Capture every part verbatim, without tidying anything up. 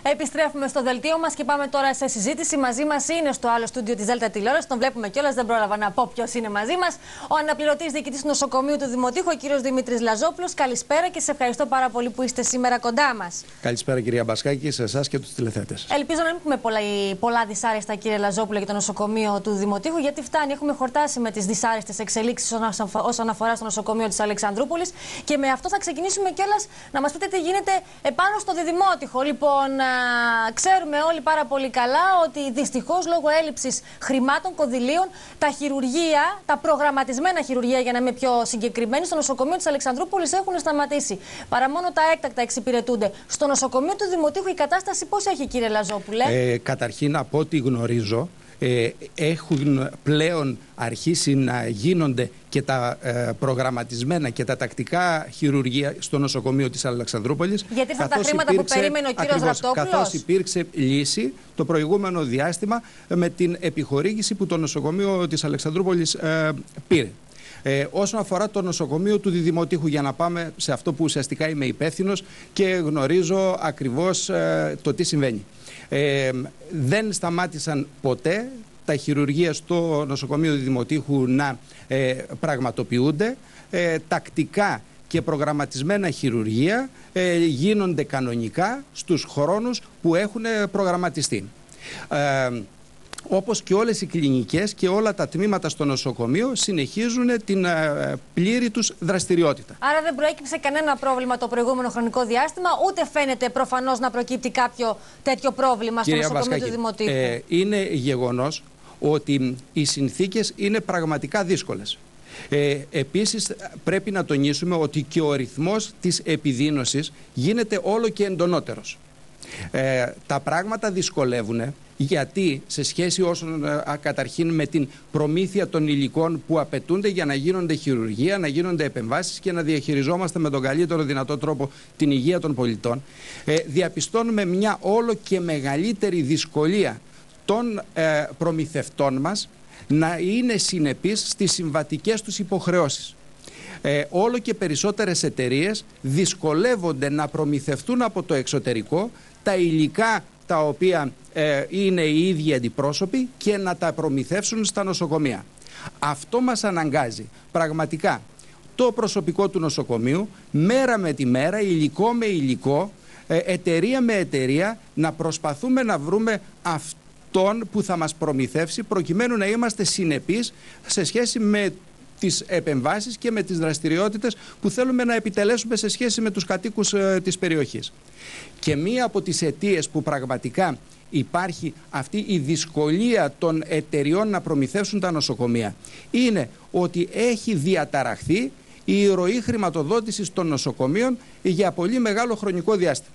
Επιστρέφουμε στο δελτίο μας και πάμε τώρα σε συζήτηση. Μαζί μας είναι στο άλλο στούντιο της Δέλτα Τηλεόρασης. Τον βλέπουμε κιόλας, δεν πρόλαβα να πω ποιος είναι μαζί μας. Ο αναπληρωτής διοικητής του νοσοκομείου του Δημοτήχου, ο κύριος Δημήτρης Λαζόπουλος. Καλησπέρα και σε ευχαριστώ πάρα πολύ που είστε σήμερα κοντά μας. Καλησπέρα, κυρία Μπασκάκη, σε εσάς και τους τηλεθέτες. Ελπίζω να μην πούμε πολλά, πολλά δυσάρεστα, κύριε Λαζόπουλο, για το νοσοκομείο του Δημοτήχου, γιατί φτάνει. Έχουμε χορτάσει με τις δυσάρεστες εξελίξεις όσον αφορά στο νοσοκομείο της Αλεξανδρούπολης. Και με αυτό θα ξεκινήσουμε κιόλας να μας πείτε τι γίνεται επάνω στο Διδημότυχο. Λοιπόν, ξέρουμε όλοι πάρα πολύ καλά ότι δυστυχώς λόγω έλλειψης χρημάτων, κονδυλίων, τα χειρουργεία, τα προγραμματισμένα χειρουργεία, για να είμαι πιο συγκεκριμένη, στο νοσοκομείο της Αλεξανδρούπολης έχουν σταματήσει. Παρά μόνο τα έκτακτα εξυπηρετούνται. Στο νοσοκομείο του Δημοτήχου η κατάσταση πώς έχει, κύριε Λαζόπουλε? Ε, καταρχήν, από ό,τι γνωρίζω, ε, έχουν πλέον αρχίσει να γίνονται και τα ε, προγραμματισμένα και τα τακτικά χειρουργία στο νοσοκομείο της Αλεξανδρούπολης. Γιατί ήρθαν τα χρήματα υπήρξε, που περίμενε ο κύριος Ραπτόπουλος. Καθώς υπήρξε λύση το προηγούμενο διάστημα με την επιχορήγηση που το νοσοκομείο της Αλεξανδρούπολης ε, πήρε. Ε, όσον αφορά το νοσοκομείο του Διδημοτήχου, για να πάμε σε αυτό που ουσιαστικά είμαι υπεύθυνος και γνωρίζω ακριβώς ε, το τι συμβαίνει. Ε, δεν σταμάτησαν ποτέ τα χειρουργεία στο νοσοκομείο Διδημοτήχου να ε, πραγματοποιούνται. Ε, τακτικά και προγραμματισμένα χειρουργεία ε, γίνονται κανονικά στους χρόνους που έχουν προγραμματιστεί. Ε, Όπως και όλες οι κλινικές και όλα τα τμήματα στο νοσοκομείο συνεχίζουν την ε, πλήρη τους δραστηριότητα. Άρα δεν προέκυψε κανένα πρόβλημα το προηγούμενο χρονικό διάστημα, ούτε φαίνεται προφανώς να προκύπτει κάποιο τέτοιο πρόβλημα στο νοσοκομείο Μπασκάκη, του Δημοτήχου. Ε, είναι γεγονός ότι οι συνθήκες είναι πραγματικά δύσκολες. Ε, επίσης πρέπει να τονίσουμε ότι και ο ρυθμός της επιδείνωσης γίνεται όλο και εντονότερος. Ε, τα πράγματα δυσκολεύουν, γιατί σε σχέση όσον α, καταρχήν με την προμήθεια των υλικών που απαιτούνται για να γίνονται χειρουργία, να γίνονται επεμβάσεις και να διαχειριζόμαστε με τον καλύτερο δυνατό τρόπο την υγεία των πολιτών, ε, διαπιστώνουμε μια όλο και μεγαλύτερη δυσκολία των ε, προμηθευτών μας να είναι συνεπείς στις συμβατικές τους υποχρεώσεις. Ε, όλο και περισσότερες εταιρείες δυσκολεύονται να προμηθευτούν από το εξωτερικό τα υλικά τα οποία ε, είναι οι ίδιοι αντιπρόσωποι και να τα προμηθεύσουν στα νοσοκομεία. Αυτό μας αναγκάζει πραγματικά το προσωπικό του νοσοκομείου μέρα με τη μέρα, υλικό με υλικό, ε, εταιρεία με εταιρεία, να προσπαθούμε να βρούμε αυτόν που θα μας προμηθεύσει, προκειμένου να είμαστε συνεπείς σε σχέση με τις επεμβάσεις και με τις δραστηριότητες που θέλουμε να επιτελέσουμε σε σχέση με τους κατοίκους ε, της περιοχής. Και μία από τις αιτίες που πραγματικά υπάρχει αυτή η δυσκολία των εταιριών να προμηθεύσουν τα νοσοκομεία είναι ότι έχει διαταραχθεί η ροή χρηματοδότησης των νοσοκομείων για πολύ μεγάλο χρονικό διάστημα.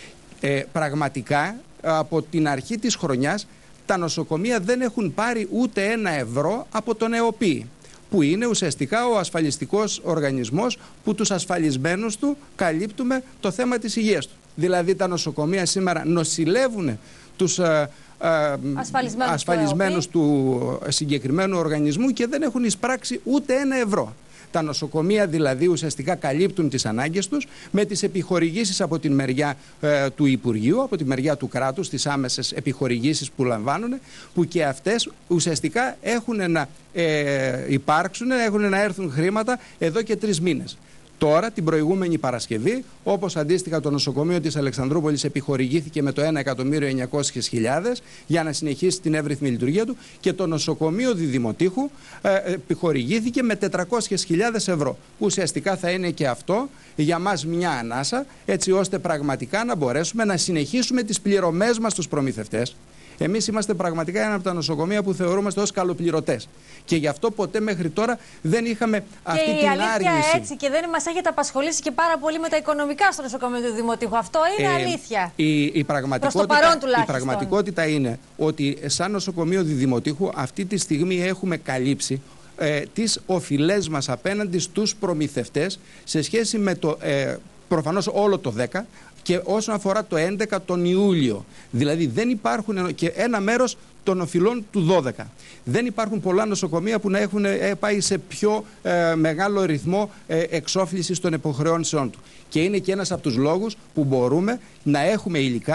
Ε, πραγματικά από την αρχή της χρονιάς τα νοσοκομεία δεν έχουν πάρει ούτε ένα ευρώ από τον ΕΟΠΗ, που είναι ουσιαστικά ο ασφαλιστικός οργανισμός που τους ασφαλισμένους του καλύπτουμε το θέμα της υγείας του. Δηλαδή τα νοσοκομεία σήμερα νοσηλεύουν τους ε, ε, ασφαλισμένους, ασφαλισμένους του συγκεκριμένου οργανισμού και δεν έχουν εισπράξει ούτε ένα ευρώ. Τα νοσοκομεία δηλαδή ουσιαστικά καλύπτουν τις ανάγκες τους με τις επιχορηγήσεις από την μεριά ε, του Υπουργείου, από τη μεριά του κράτους, τις άμεσες επιχορηγήσεις που λαμβάνουν, που και αυτές ουσιαστικά έχουν να ε, υπάρξουν, έχουν να έρθουν χρήματα εδώ και τρεις μήνες. Τώρα, την προηγούμενη Παρασκευή, όπως αντίστοιχα το νοσοκομείο της Αλεξανδρούπολης επιχορηγήθηκε με το ένα εκατομμύριο εννιακόσιες χιλιάδες για να συνεχίσει την εύρυθμη λειτουργία του, και το νοσοκομείο Διδημοτήχου ε, επιχορηγήθηκε με τετρακόσιες χιλιάδες ευρώ. Που ουσιαστικά θα είναι και αυτό για μας μια ανάσα, έτσι ώστε πραγματικά να μπορέσουμε να συνεχίσουμε τις πληρωμές μας στους προμηθευτές. Εμείς είμαστε πραγματικά ένα από τα νοσοκομεία που θεωρούμαστε ως καλοπληρωτές. Και γι' αυτό ποτέ μέχρι τώρα δεν είχαμε αυτή και την η αλήθεια άρνηση. Έτσι, και δεν μας έχετε απασχολήσει και πάρα πολύ με τα οικονομικά στο νοσοκομείο του Δημοτήχου. Αυτό είναι ε, αλήθεια. Η, η, πραγματικότητα, η πραγματικότητα είναι ότι σαν νοσοκομείο Δημοτήχου αυτή τη στιγμή έχουμε καλύψει ε, τις οφειλές μας απέναντι στους προμηθευτές σε σχέση με το ε, προφανώς όλο το δέκα. Και όσον αφορά το έντεκα τον Ιούλιο, δηλαδή δεν υπάρχουν, και ένα μέρος των οφειλών του δώδεκα. Δεν υπάρχουν πολλά νοσοκομεία που να έχουν ε, πάει σε πιο ε, μεγάλο ρυθμό ε, εξόφλησης των υποχρεώσεών του. Και είναι και ένας από τους λόγους που μπορούμε να έχουμε υλικά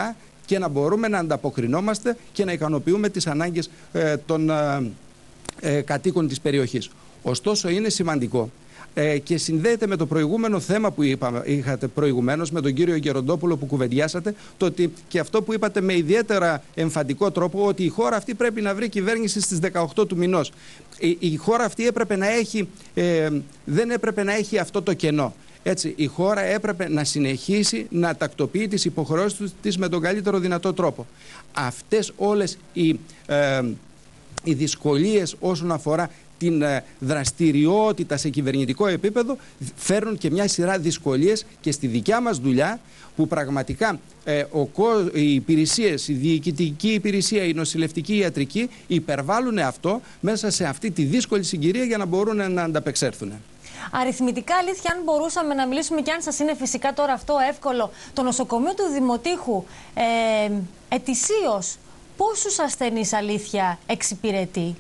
και να μπορούμε να ανταποκρινόμαστε και να ικανοποιούμε τις ανάγκες ε, των ε, ε, κατοίκων της περιοχής. Ωστόσο, είναι σημαντικό ε, και συνδέεται με το προηγούμενο θέμα που είπα, είχατε προηγουμένως με τον κύριο Γεροντόπουλο που κουβεντιάσατε, το ότι και αυτό που είπατε με ιδιαίτερα εμφαντικό τρόπο, ότι η χώρα αυτή πρέπει να βρει κυβέρνηση στις δεκαοκτώ του μηνός. Η, η χώρα αυτή έπρεπε να έχει, ε, δεν έπρεπε να έχει αυτό το κενό. Έτσι, η χώρα έπρεπε να συνεχίσει να τακτοποιεί τις υποχρεώσεις της με τον καλύτερο δυνατό τρόπο. Αυτές όλες οι, ε, οι δυσκολίες όσον αφορά την ε, δραστηριότητα σε κυβερνητικό επίπεδο φέρνουν και μια σειρά δυσκολίες και στη δικιά μας δουλειά, που πραγματικά ε, ο, οι υπηρεσίες, η διοικητική υπηρεσία, η νοσηλευτική, η ιατρική υπερβάλλουν αυτό μέσα σε αυτή τη δύσκολη συγκυρία για να μπορούν να ανταπεξέλθουν. Αριθμητικά, αλήθεια, αν μπορούσαμε να μιλήσουμε, και αν σας είναι φυσικά τώρα αυτό εύκολο, το νοσοκομείο του Δημοτήχου ε, ετησίως πόσους ασθενείς, αλήθεια, εξυπηρετεί?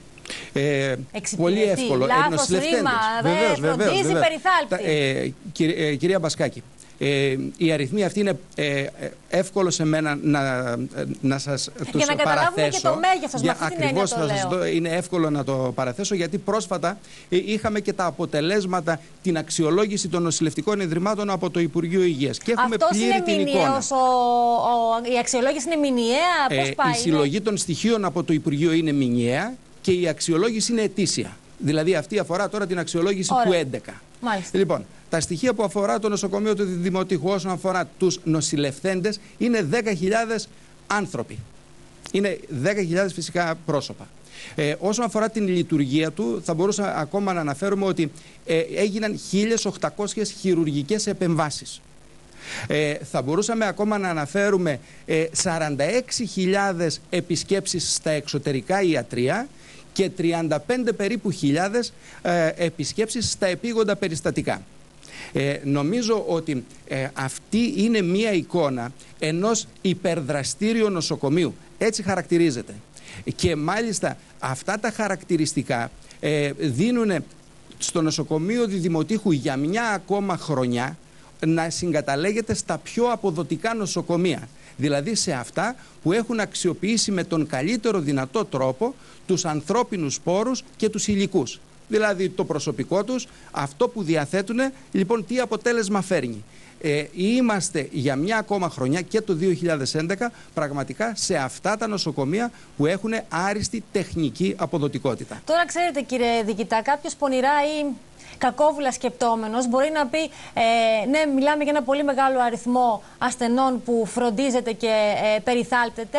Ε, πολύ εύκολο. Λάθος ρήμα, βεβαίως, φροντίζει, περιθάλπτει. Ε, κυρί, ε, κυρία Μπασκάκη, ε, η αριθμή αυτή είναι ε, εύκολο σε μένα να, να σας τους για να καταλάβουμε παραθέσω. Και το μέγεθος, με αυτή την έννοια το λέω. Δω, είναι εύκολο να το παραθέσω, γιατί πρόσφατα ε, είχαμε και τα αποτελέσματα, την αξιολόγηση των νοσηλευτικών ιδρυμάτων από το Υπουργείο Υγείας. Και έχουμε Αυτός πλήρη είναι την μηνιαίος, εικόνα. Ο, ο, η αξιολόγηση είναι μηνιαία, πώς ε, πάει? Η συλλογή των στοιχείων από το Υπουργείο είναι μηνιαία και η αξιολόγηση είναι ετήσια. Δηλαδή αυτή αφορά τώρα την αξιολόγηση Ωραία. του έντεκα. Μάλιστα. Λοιπόν, τα στοιχεία που αφορά το νοσοκομείο του Δημοτήχου όσον αφορά τους νοσηλευθέντες είναι δέκα χιλιάδες άνθρωποι. Είναι δέκα χιλιάδες φυσικά πρόσωπα. Ε, όσον αφορά την λειτουργία του, θα μπορούσα ακόμα να αναφέρουμε ότι ε, έγιναν χίλιες οκτακόσιες χειρουργικές επεμβάσεις. Ε, θα μπορούσαμε ακόμα να αναφέρουμε ε, σαράντα έξι χιλιάδες επισκέψεις στα εξωτερικά ιατρεία και τριάντα πέντε περίπου χιλιάδες ε, επισκέψεις στα επίγοντα περιστατικά. Ε, νομίζω ότι ε, αυτή είναι μία εικόνα ενός υπερδραστήριου νοσοκομείου. Έτσι χαρακτηρίζεται. Και μάλιστα αυτά τα χαρακτηριστικά ε, δίνουν στο νοσοκομείο Δημοτήχου για μια ακόμα χρονιά να συγκαταλέγεται στα πιο αποδοτικά νοσοκομεία. Δηλαδή σε αυτά που έχουν αξιοποιήσει με τον καλύτερο δυνατό τρόπο τους ανθρώπινους πόρους και τους υλικούς. Δηλαδή το προσωπικό τους, αυτό που διαθέτουν, λοιπόν τι αποτέλεσμα φέρνει. Ε, είμαστε για μια ακόμα χρονιά και το δύο χιλιάδες έντεκα πραγματικά σε αυτά τα νοσοκομεία που έχουν άριστη τεχνική αποδοτικότητα. Τώρα ξέρετε, κύριε Διοικητά, κάποιος πονηρά ή κακόβουλα σκεπτόμενος μπορεί να πει ε, ναι, μιλάμε για ένα πολύ μεγάλο αριθμό ασθενών που φροντίζεται και ε, περιθάλπτεται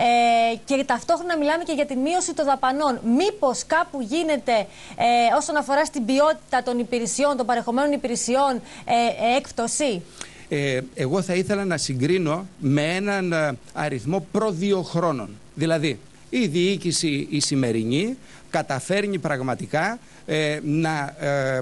ε, και ταυτόχρονα μιλάμε και για τη μείωση των δαπανών. Μήπως κάπου γίνεται ε, όσον αφορά στην ποιότητα των υπηρεσιών, των παρεχομένων υπηρεσιών ε, ε, έκπτωση? Ε, εγώ θα ήθελα να συγκρίνω με έναν αριθμό προ δύο χρόνων. Δηλαδή η διοίκηση η σημερινή καταφέρνει πραγματικά ε, να ε,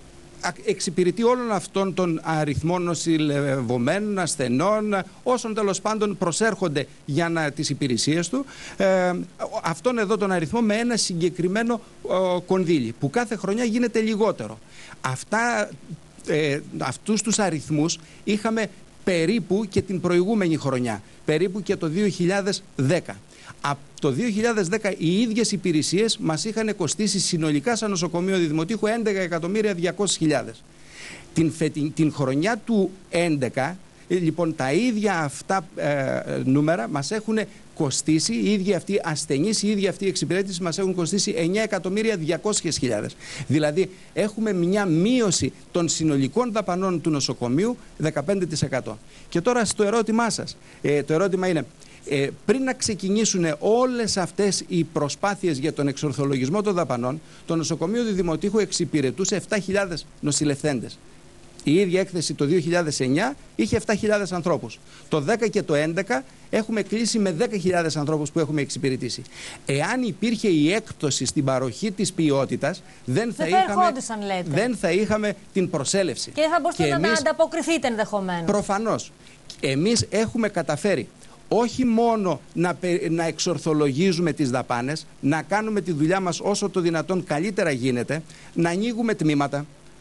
εξυπηρετεί όλων αυτών των αριθμών νοσηλευομένων, ασθενών, όσων τέλος πάντων προσέρχονται για να, τις υπηρεσίες του, ε, αυτόν εδώ τον αριθμό με ένα συγκεκριμένο ε, κονδύλι, που κάθε χρονιά γίνεται λιγότερο. Αυτά, ε, αυτούς τους αριθμούς είχαμε περίπου και την προηγούμενη χρονιά, περίπου και το δύο χιλιάδες δέκα. Από το δύο χιλιάδες δέκα οι ίδιες υπηρεσίες μας είχαν κοστίσει συνολικά σαν νοσοκομείο Δημοτήχου έντεκα εκατομμύρια διακόσιες χιλιάδες. Την, την χρονιά του έντεκα, λοιπόν, τα ίδια αυτά ε, νούμερα μας έχουν κοστίσει, οι ίδιοι αυτοί ασθενείς, οι ίδιοι αυτοί εξυπηρέτηση μας έχουν κοστίσει εννέα εκατομμύρια διακόσιες χιλιάδες. Δηλαδή έχουμε μια μείωση των συνολικών δαπανών του νοσοκομείου δεκαπέντε τοις εκατό. Και τώρα στο ερώτημά σας, ε, το ερώτημα είναι, Ε, πριν να ξεκινήσουν όλες αυτές οι προσπάθειες για τον εξορθολογισμό των δαπανών, το νοσοκομείο του Δημοτήχου εξυπηρετούσε επτά χιλιάδες νοσηλευθέντες. Η ίδια έκθεση το δύο χιλιάδες εννιά είχε επτά χιλιάδες ανθρώπους. Το δέκα και το έντεκα έχουμε κλείσει με δέκα χιλιάδες ανθρώπους που έχουμε εξυπηρετήσει. Εάν υπήρχε η έκπτωση στην παροχή της ποιότητας, δεν θα, δεν είχαμε, λέτε. δεν θα είχαμε την προσέλευση. Και δεν θα μπορούσατε να εμείς, ανταποκριθείτε ενδεχομένως. Προφανώς. Εμείς έχουμε καταφέρει όχι μόνο να, να εξορθολογίζουμε τις δαπάνες, να κάνουμε τη δουλειά μας όσο το δυνατόν καλύτερα γίνεται, να ανοίγουμε τμήματα,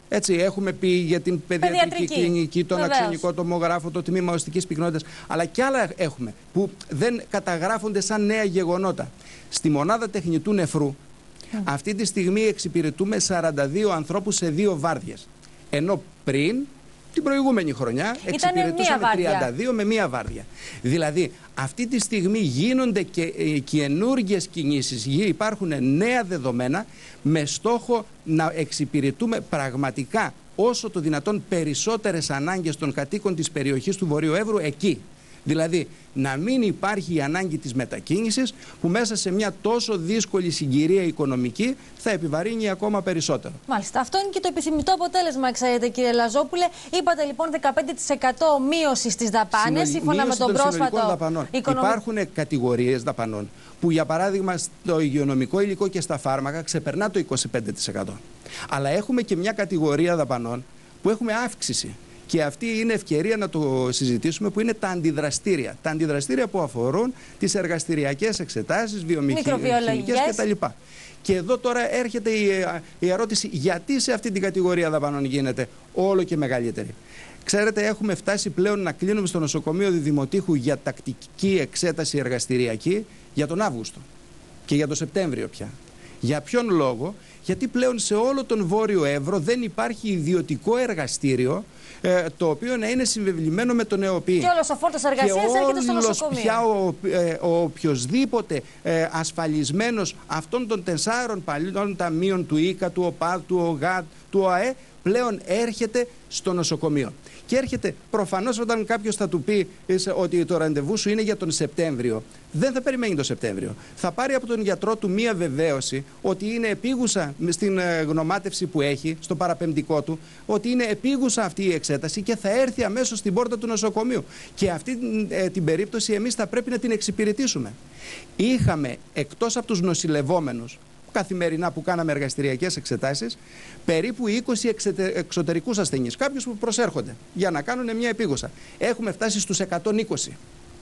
Έτσι, έχουμε πει για την παιδιατρική κλινική, τον Βεβαίως. αξονικό τομογράφο, το τμήμα οστικής πυκνότητας, αλλά και άλλα έχουμε που δεν καταγράφονται σαν νέα γεγονότα. Στη μονάδα τεχνητού νεφρού, mm. αυτή τη στιγμή εξυπηρετούμε σαράντα δύο ανθρώπους σε δύο βάρδιες. Ενώ πριν, την προηγούμενη χρονιά, εξυπηρετούσαμε τριάντα δύο με μία βάρδια. Δηλαδή, αυτή τη στιγμή γίνονται και ε, καινούργιες κινήσεις, υπάρχουν νέα δεδομένα με στόχο να εξυπηρετούμε πραγματικά όσο το δυνατόν περισσότερες ανάγκες των κατοίκων της περιοχής του Βορείου Εύρου εκεί. Δηλαδή, να μην υπάρχει η ανάγκη της μετακίνησης που μέσα σε μια τόσο δύσκολη συγκυρία οικονομική θα επιβαρύνει ακόμα περισσότερο. Μάλιστα. Αυτό είναι και το επιθυμητό αποτέλεσμα, ξέρετε, κύριε Λαζόπουλε. Είπατε λοιπόν δεκαπέντε τοις εκατό μείωση στις δαπάνες, σύμφωνα με τον πρόσφατο δαπανών. Οικονομικό... Υπάρχουν κατηγορίες δαπανών που, για παράδειγμα, στο υγειονομικό υλικό και στα φάρμακα ξεπερνά το είκοσι πέντε τοις εκατό. Αλλά έχουμε και μια κατηγορία δαπανών που έχουμε αύξηση. Και αυτή είναι ευκαιρία να το συζητήσουμε, που είναι τα αντιδραστήρια. Τα αντιδραστήρια που αφορούν τις εργαστηριακές εξετάσεις, βιομηχανικές κτλ. Και εδώ τώρα έρχεται η, η ερώτηση, γιατί σε αυτή την κατηγορία δαπανών γίνεται όλο και μεγαλύτερη. Ξέρετε, έχουμε φτάσει πλέον να κλείνουμε στο νοσοκομείο Δημοτήχου για τακτική εξέταση εργαστηριακή για τον Αύγουστο και για τον Σεπτέμβριο πια. Για ποιον λόγο? Γιατί πλέον σε όλο τον Βόρειο Εύρο δεν υπάρχει ιδιωτικό εργαστήριο ε, το οποίο να είναι συμβεβλημένο με τον ΕΟΠΗ. Και όλος ο φόρτος εργασίας έρχεται στο νοσοκομείο. Πια ο, ε, ο οποιοσδήποτε ε, ασφαλισμένος αυτών των τεσσάρων παλιών ταμείων του ΙΚΑ, του ΟΠΑΔ, του ΟΓΑΤ, του ΟΑΕ πλέον έρχεται στο νοσοκομείο. Και έρχεται προφανώς όταν κάποιος θα του πει ότι το ραντεβού σου είναι για τον Σεπτέμβριο, δεν θα περιμένει τον Σεπτέμβριο. Θα πάρει από τον γιατρό του μία βεβαίωση ότι είναι επίγουσα στην γνωμάτευση που έχει, στο παραπεμπτικό του, ότι είναι επίγουσα αυτή η εξέταση και θα έρθει αμέσως στην πόρτα του νοσοκομείου. Και αυτή ε, την περίπτωση εμείς θα πρέπει να την εξυπηρετήσουμε. Είχαμε, εκτός από τους νοσηλευόμενους, καθημερινά που κάναμε εργαστηριακές εξετάσεις, περίπου είκοσι εξωτερικούς ασθενείς, κάποιους που προσέρχονται για να κάνουν μια επίγουσα. Έχουμε φτάσει στους εκατόν είκοσι.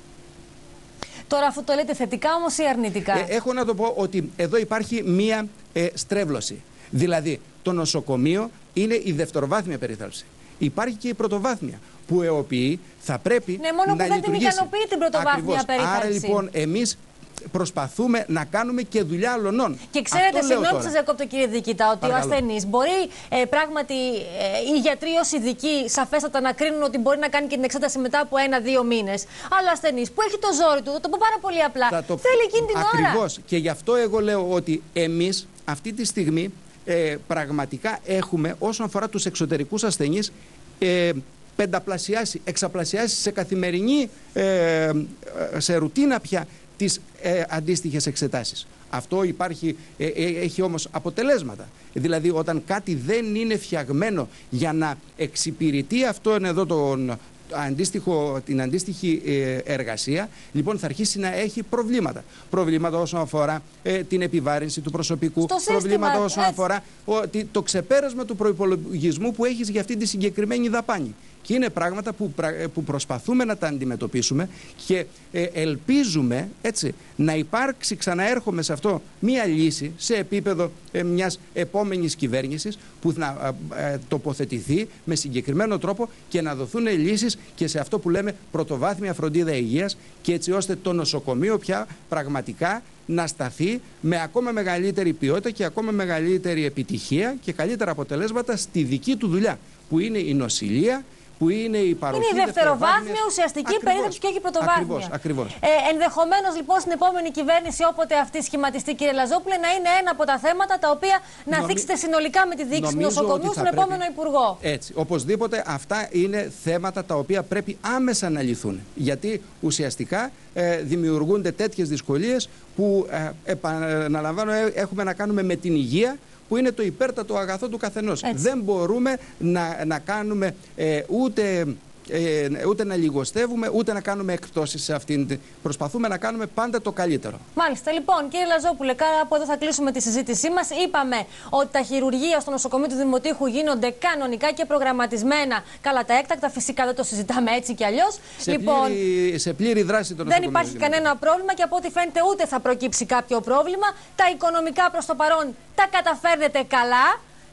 Τώρα, αφού το λέτε θετικά όμως ή αρνητικά? Ε, έχω να το πω ότι εδώ υπάρχει μια ε, στρέβλωση. Δηλαδή, το νοσοκομείο είναι η δευτεροβάθμια περίθαλψη. Υπάρχει και η πρωτοβάθμια, που ΕΟΠΗ θα πρέπει ναι, μόνο να που δεν λειτουργήσει. την ικανοποιεί την πρωτοβάθμια Ακριβώς. περίθαλψη. Άρα λοιπόν εμείς προσπαθούμε να κάνουμε και δουλειά αλλωνών. Και ξέρετε, συγγνώμη που σας διακόπτω, κύριε Διοικητά, ότι Παρακαλώ. ο ασθενής μπορεί ε, πράγματι ε, οι γιατροί ως ειδικοί σαφέστατα να κρίνουν ότι μπορεί να κάνει και την εξέταση μετά από ένα-δύο μήνες. Αλλά ο ασθενής που έχει το ζόρι του, θα το πω πάρα πολύ απλά, το... θέλει εκείνη την Ακριβώς. ώρα. Ακριβώς. Και γι' αυτό εγώ λέω ότι εμείς αυτή τη στιγμή ε, πραγματικά έχουμε, όσον αφορά τους εξωτερικούς ασθενείς, ε, πενταπλασιάσει, εξαπλασιάσει σε καθημερινή, ε, σε ρουτίνα πια, τις ε, αντίστοιχες εξετάσεις. Αυτό υπάρχει, ε, ε, έχει όμως αποτελέσματα. Δηλαδή, όταν κάτι δεν είναι φτιαγμένο για να εξυπηρετεί αυτόν εδώ τον αντίστοιχο, την αντίστοιχη ε, εργασία, λοιπόν θα αρχίσει να έχει προβλήματα. Προβλήματα όσον αφορά ε, την επιβάρυνση του προσωπικού, στο προβλήματα σύστημα, όσον έτσι. αφορά ο, το ξεπέρασμα του προϋπολογισμού που έχεις για αυτή τη συγκεκριμένη δαπάνη. Και είναι πράγματα που, που προσπαθούμε να τα αντιμετωπίσουμε και ε, ελπίζουμε, έτσι, να υπάρξει, ξαναέρχομαι σε αυτό, μία λύση σε επίπεδο ε, μιας επόμενης κυβέρνησης που να ε, ε, τοποθετηθεί με συγκεκριμένο τρόπο και να δοθούν λύσεις και σε αυτό που λέμε πρωτοβάθμια φροντίδα υγείας, και έτσι ώστε το νοσοκομείο πια πραγματικά να σταθεί με ακόμα μεγαλύτερη ποιότητα και ακόμα μεγαλύτερη επιτυχία και καλύτερα αποτελέσματα στη δική του δουλειά, που είναι η νοσηλεία, που είναι η παροχή. Είναι η δευτεροβάθμια ουσιαστική περίθαλψη και όχι η πρωτοβάθμια. Ακριβώς, ακριβώς. Ε, ενδεχομένως λοιπόν στην επόμενη κυβέρνηση, όποτε αυτή σχηματιστεί, κύριε Λαζόπουλε, να είναι ένα από τα θέματα τα οποία να Νομι... θίξετε συνολικά με τη διοίκηση του νοσοκομείου στον πρέπει... επόμενο Υπουργό. Έτσι. Οπωσδήποτε αυτά είναι θέματα τα οποία πρέπει άμεσα να λυθούν. Γιατί ουσιαστικά ε, δημιουργούνται τέτοιες δυσκολίες που, ε, επαναλαμβάνω, ε, έχουμε να κάνουμε με την υγεία, που είναι το υπέρτατο αγαθό του καθενός. Έτσι. Δεν μπορούμε να, να κάνουμε ε, ούτε, ε, ούτε να λιγοστεύουμε, ούτε να κάνουμε εκπτώσεις σε αυτήν. Προσπαθούμε να κάνουμε πάντα το καλύτερο. Μάλιστα. Λοιπόν, κύριε Λαζόπουλε, κάπου εδώ θα κλείσουμε τη συζήτησή μας. Είπαμε ότι τα χειρουργεία στο νοσοκομείο του Δημοτήχου γίνονται κανονικά και προγραμματισμένα. Καλά, τα έκτακτα φυσικά δεν το συζητάμε έτσι κι αλλιώς. Σε, λοιπόν, πλήρη, σε πλήρη δράση το νοσοκομείο. Δεν υπάρχει κανένα πρόβλημα και από ό,τι φαίνεται ούτε θα προκύψει κάποιο πρόβλημα. Τα οικονομικά προς το παρόν τα καταφέρνετε καλά.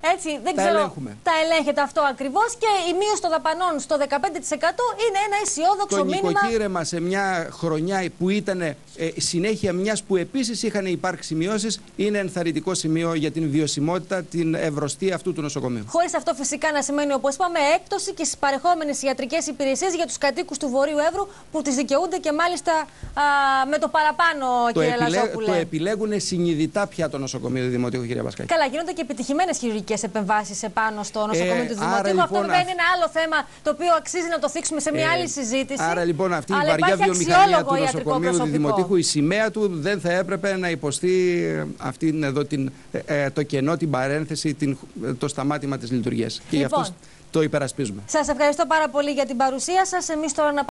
Έτσι, δεν τα ξέρω. ελέγχουμε. Τα ελέγχεται αυτό ακριβώς και η μείωση των δαπανών στο δεκαπέντε τοις εκατό είναι ένα αισιόδοξο το μήνυμα. Το νοικοκύρεμα σε μια χρονιά που ήταν ε, συνέχεια μιας που επίσης είχαν υπάρξει μειώσεις είναι ενθαρρυντικό σημείο για την βιωσιμότητα, την ευρωστία αυτού του νοσοκομείου. Χωρίς αυτό φυσικά να σημαίνει, όπως είπαμε, έκπτωση και στις παρεχόμενες ιατρικές υπηρεσίες για τους κατοίκους του Βορείου Εύρου που τις δικαιούνται και μάλιστα α, με το παραπάνω, το κύριε επιλέ... Λαζόπουλε. Το επιλέγουν συνειδητά πια το νοσοκομείο του Δημοτικού, κύριε Πασκάκη. Καλά, γίνονται και επιτυχημένες χειρουργικές επεμβάσεις επάνω στο νοσοκομείο ε, του Δημοτικού. Λοιπόν, αυτό βέβαια είναι ένα άλλο θέμα το οποίο αξίζει να το θίξουμε σε μια ε, άλλη συζήτηση. Άρα λοιπόν αυτή η Αλλά βαριά βιομηχανία του νοσοκομείου του Δημοτικού, η σημαία του δεν θα έπρεπε να υποστεί αυτή εδώ την, ε, το κενό, την παρένθεση, την, το σταμάτημα της λειτουργίας. Και λοιπόν, γι' αυτό το υπερασπίζουμε. Σας ευχαριστώ πάρα πολύ για την παρουσία σας. Εμείς τώρα να